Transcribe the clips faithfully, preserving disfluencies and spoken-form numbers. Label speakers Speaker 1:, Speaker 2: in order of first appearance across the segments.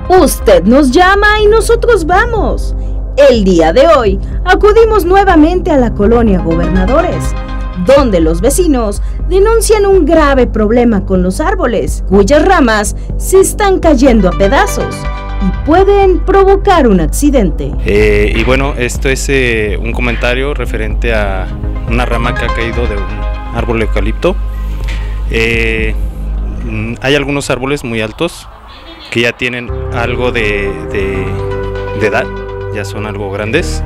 Speaker 1: Usted nos llama y nosotros vamos. El día de hoy acudimos nuevamente a la colonia Gobernadores, donde los vecinos denuncian un grave problema con los árboles, cuyas ramas se están cayendo a pedazos y pueden provocar un accidente.
Speaker 2: Eh, y bueno, esto es eh, un comentario referente a una rama que ha caído de un árbol de eucalipto. Eh, hay algunos árboles muy altos que ya tienen algo de, de, de edad, ya son algo grandes,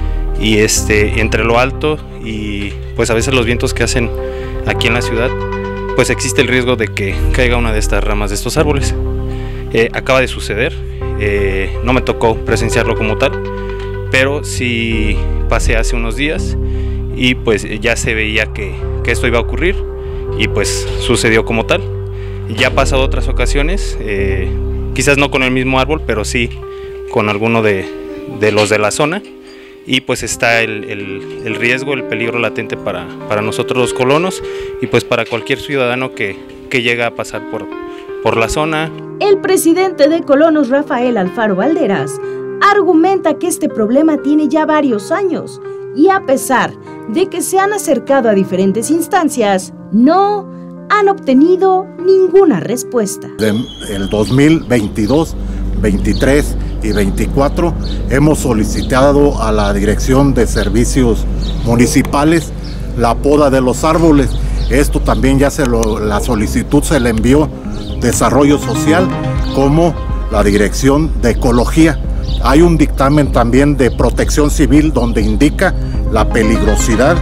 Speaker 2: y este, entre lo alto y pues a veces los vientos que hacen aquí en la ciudad, pues existe el riesgo de que caiga una de estas ramas de estos árboles. Eh, acaba de suceder, eh, no me tocó presenciarlo como tal, pero sí pasé hace unos días y pues ya se veía que, que esto iba a ocurrir y pues sucedió como tal. Ya ha pasado otras ocasiones, eh, quizás no con el mismo árbol, pero sí con alguno de, de los de la zona, y pues está el, el, el riesgo, el peligro latente para, para nosotros los colonos y pues para cualquier ciudadano que, que llega a pasar por, por la zona.
Speaker 1: El presidente de Colonos, Rafael Alfaro Valderas, argumenta que este problema tiene ya varios años y a pesar de que se han acercado a diferentes instancias, no han obtenido ninguna respuesta.
Speaker 3: En el dos mil veintidós, veintitrés y veinticuatro hemos solicitado a la Dirección de Servicios Municipales la poda de los árboles. Esto también ya se lo, la solicitud se le envió Desarrollo Social como la Dirección de Ecología. Hay un dictamen también de Protección Civil donde indica la peligrosidad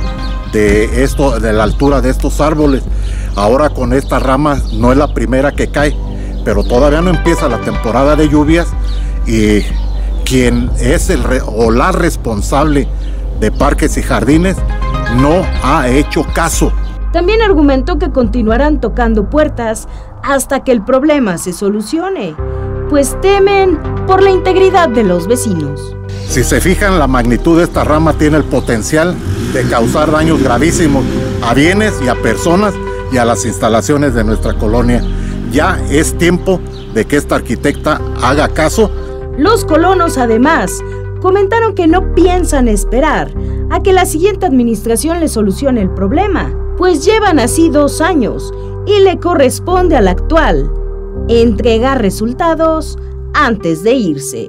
Speaker 3: de esto, de la altura de estos árboles. Ahora con estas ramas no es la primera que cae, pero todavía no empieza la temporada de lluvias y quien es el re, o la responsable de Parques y Jardines no ha hecho caso.
Speaker 1: También argumentó que continuarán tocando puertas hasta que el problema se solucione, pues temen por la integridad de los vecinos.
Speaker 3: Si se fijan, la magnitud de esta rama tiene el potencial de causar daños gravísimos a bienes y a personas y a las instalaciones de nuestra colonia. Ya es tiempo de que esta arquitecta haga caso.
Speaker 1: Los colonos además comentaron que no piensan esperar a que la siguiente administración les solucione el problema, pues llevan así dos años y le corresponde al actual entregar resultados antes de irse.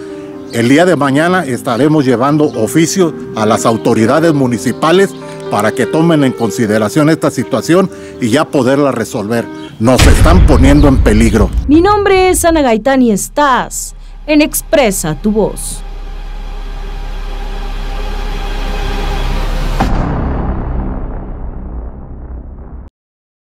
Speaker 3: El día de mañana estaremos llevando oficio a las autoridades municipales para que tomen en consideración esta situación y ya poderla resolver. Nos están poniendo en peligro.
Speaker 1: Mi nombre es Ana Gaitán y estás en Expresa tu Voz.